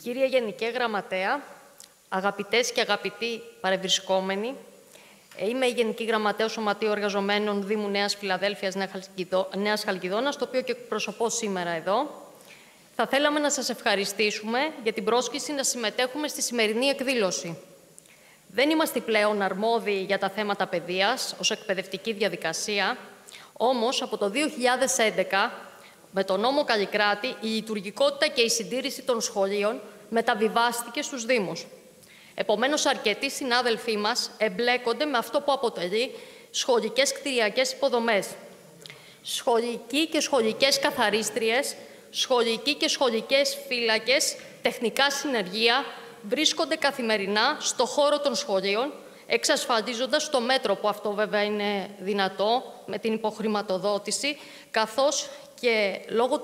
Κύριε Γενική Γραμματέα, αγαπητές και αγαπητοί παρευρισκόμενοι, είμαι η Γενική Γραμματέα Σωματείου Εργαζομένων Δήμου Νέας Φιλαδέλφειας Νέας Χαλκιδόνας, το οποίο και εκπροσωπώ σήμερα εδώ. Θα θέλαμε να σας ευχαριστήσουμε για την πρόσκληση να συμμετέχουμε στη σημερινή εκδήλωση. Δεν είμαστε πλέον αρμόδιοι για τα θέματα παιδείας ως εκπαιδευτική διαδικασία, όμως από το 2011, με τον νόμο Καλλικράτη, η λειτουργικότητα και η συντήρηση των σχολείων μεταβιβάστηκε στους Δήμους. Επομένως, αρκετοί συνάδελφοί μας εμπλέκονται με αυτό που αποτελεί σχολικές κτηριακές υποδομές. Σχολικοί και σχολικές καθαρίστριες, σχολικοί και σχολικές φύλακες, τεχνικά συνεργεία βρίσκονται καθημερινά στο χώρο των σχολείων, εξασφαλίζοντας το μέτρο που αυτό βέβαια είναι δυνατό με την υποχρηματοδότηση, καθώς και λόγω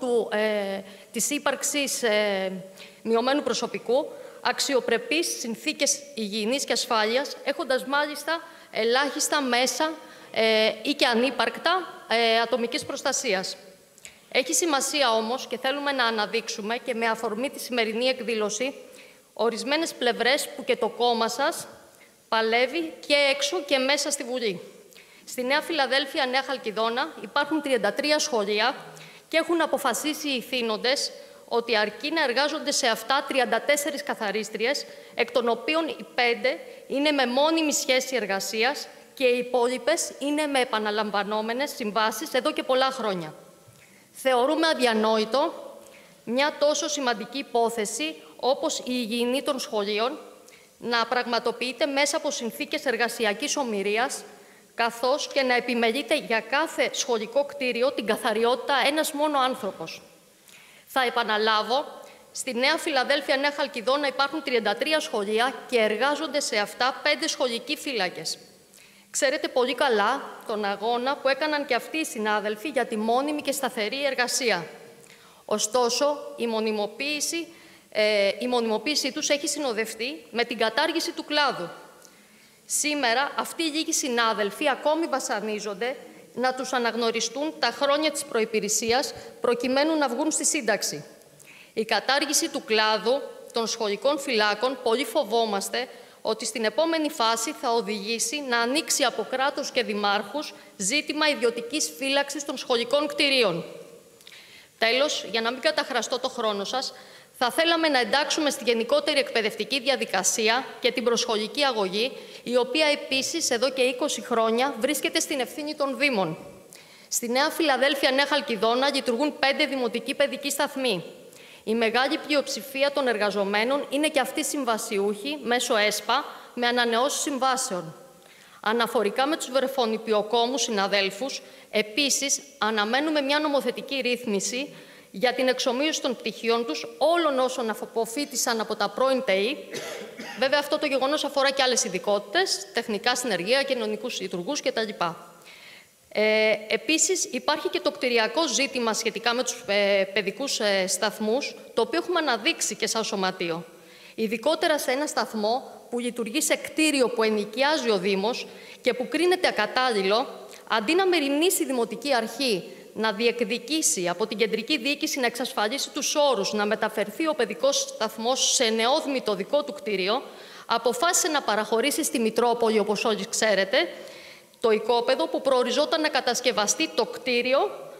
της ύπαρξης μειωμένου προσωπικού, αξιοπρεπείς συνθήκες υγιεινής και ασφάλειας, έχοντας μάλιστα ελάχιστα μέσα ή και ανύπαρκτα ατομικής προστασίας. Έχει σημασία όμως και θέλουμε να αναδείξουμε και με αφορμή τη σημερινή εκδήλωση ορισμένες πλευρές που και το κόμμα σας παλεύει και έξω και μέσα στη Βουλή. Στη Νέα Φιλαδέλφεια, Νέα Χαλκιδόνα, υπάρχουν 33 σχολεία και έχουν αποφασίσει οι ηθήνοντες ότι αρκεί να εργάζονται σε αυτά 34 καθαρίστριες, εκ των οποίων οι 5 είναι με μόνιμη σχέση εργασίας και οι υπόλοιπες είναι με επαναλαμβανόμενες συμβάσεις εδώ και πολλά χρόνια. Θεωρούμε αδιανόητο μια τόσο σημαντική υπόθεση όπως η υγιεινή των σχολείων να πραγματοποιείται μέσα από συνθήκες εργασιακής ομηρίας, καθώς και να επιμελείται για κάθε σχολικό κτίριο την καθαριότητα ένας μόνο άνθρωπος. Θα επαναλάβω, στη Νέα Φιλαδέλφεια, Νέα Χαλκιδόνα υπάρχουν 33 σχολεία και εργάζονται σε αυτά 5 σχολικοί φύλακες. Ξέρετε πολύ καλά τον αγώνα που έκαναν και αυτοί οι συνάδελφοι για τη μόνιμη και σταθερή εργασία. Ωστόσο, η μονιμοποίησή τους έχει συνοδευτεί με την κατάργηση του κλάδου. Σήμερα, αυτοί οι λίγοι συνάδελφοι ακόμη βασανίζονται να τους αναγνωριστούν τα χρόνια της προϋπηρεσίας προκειμένου να βγουν στη σύνταξη. Η κατάργηση του κλάδου των σχολικών φυλάκων πολύ φοβόμαστε ότι στην επόμενη φάση θα οδηγήσει να ανοίξει από κράτος και δημάρχους ζήτημα ιδιωτικής φύλαξης των σχολικών κτηρίων. Τέλος, για να μην καταχραστώ το χρόνο σας, θα θέλαμε να εντάξουμε στη γενικότερη εκπαιδευτική διαδικασία και την προσχολική αγωγή, η οποία επίσης εδώ και 20 χρόνια βρίσκεται στην ευθύνη των Δήμων. Στη Νέα Φιλαδέλφεια, Νέα Χαλκιδόνα λειτουργούν 5 δημοτικοί παιδικοί σταθμοί. Η μεγάλη πλειοψηφία των εργαζομένων είναι και αυτοί συμβασιούχοι μέσω ΕΣΠΑ με ανανεώσεις συμβάσεων. Αναφορικά με τους βρεφονιπιοκόμους συναδέλφους, επίσης αναμένουμε μια νομοθετική ρύθμιση για την εξομοίωση των πτυχίων τους όλων όσων αποφοίτησαν από τα πρώην ΤΕΗ. Βέβαια, αυτό το γεγονός αφορά και άλλες ειδικότητες, τεχνικά συνεργεία, κοινωνικούς λειτουργούς κτλ. Επίσης, υπάρχει και το κτηριακό ζήτημα σχετικά με τους παιδικούς σταθμούς, το οποίο έχουμε αναδείξει και σαν σωματείο. Ειδικότερα σε ένα σταθμό που λειτουργεί σε κτίριο που ενοικιάζει ο Δήμος και που κρίνεται ακατάλληλο, αντί να μεριμνήσει η Δημοτική Αρχή να διεκδικήσει από την κεντρική διοίκηση να εξασφαλίσει τους όρους να μεταφερθεί ο παιδικός σταθμός σε νεόδμητο δικό του κτίριο, αποφάσισε να παραχωρήσει στη Μητρόπολη, όπως όλοι ξέρετε, το οικόπεδο που προοριζόταν να κατασκευαστεί το κτίριο,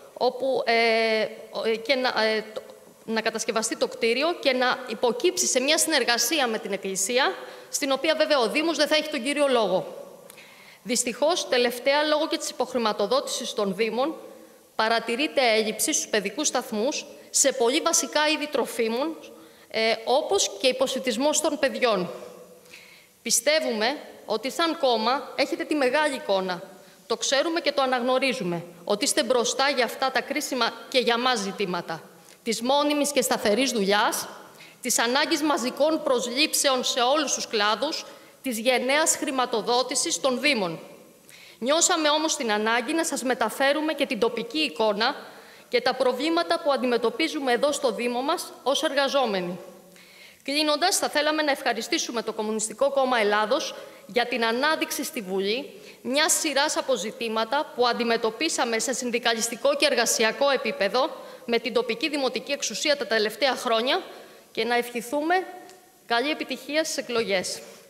και να υποκύψει σε μια συνεργασία με την Εκκλησία, στην οποία βέβαια ο Δήμος δεν θα έχει τον κύριο λόγο. Δυστυχώς, τελευταία, λόγω και της υποχρηματοδότησης των Δήμων, παρατηρείται έλλειψη στους παιδικούς σταθμούς σε πολύ βασικά είδη τροφίμων, όπως και υποσιτισμός των παιδιών. Πιστεύουμε ότι σαν κόμμα έχετε τη μεγάλη εικόνα. Το ξέρουμε και το αναγνωρίζουμε, ότι είστε μπροστά για αυτά τα κρίσιμα και για μας ζητήματα της μόνιμης και σταθερής δουλειάς, της ανάγκης μαζικών προσλήψεων σε όλους τους κλάδους, της γενναίας χρηματοδότησης των Δήμων. Νιώσαμε όμως την ανάγκη να σας μεταφέρουμε και την τοπική εικόνα και τα προβλήματα που αντιμετωπίζουμε εδώ στο Δήμο μας ως εργαζόμενοι. Κλείνοντας, θα θέλαμε να ευχαριστήσουμε το Κομμουνιστικό Κόμμα Ελλάδος για την ανάδειξη στη Βουλή μιας σειράς αποζητήματα που αντιμετωπίσαμε σε συνδικαλιστικό και εργασιακό επίπεδο με την τοπική δημοτική εξουσία τα τελευταία χρόνια και να ευχηθούμε καλή επιτυχία στις εκλογές.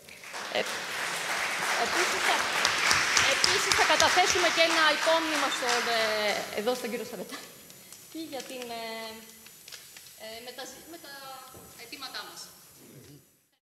Επίσης θα καταθέσουμε και ένα υπόμνημα εδώ στον κύριο Σαρετάκη για με τα αιτήματά μας.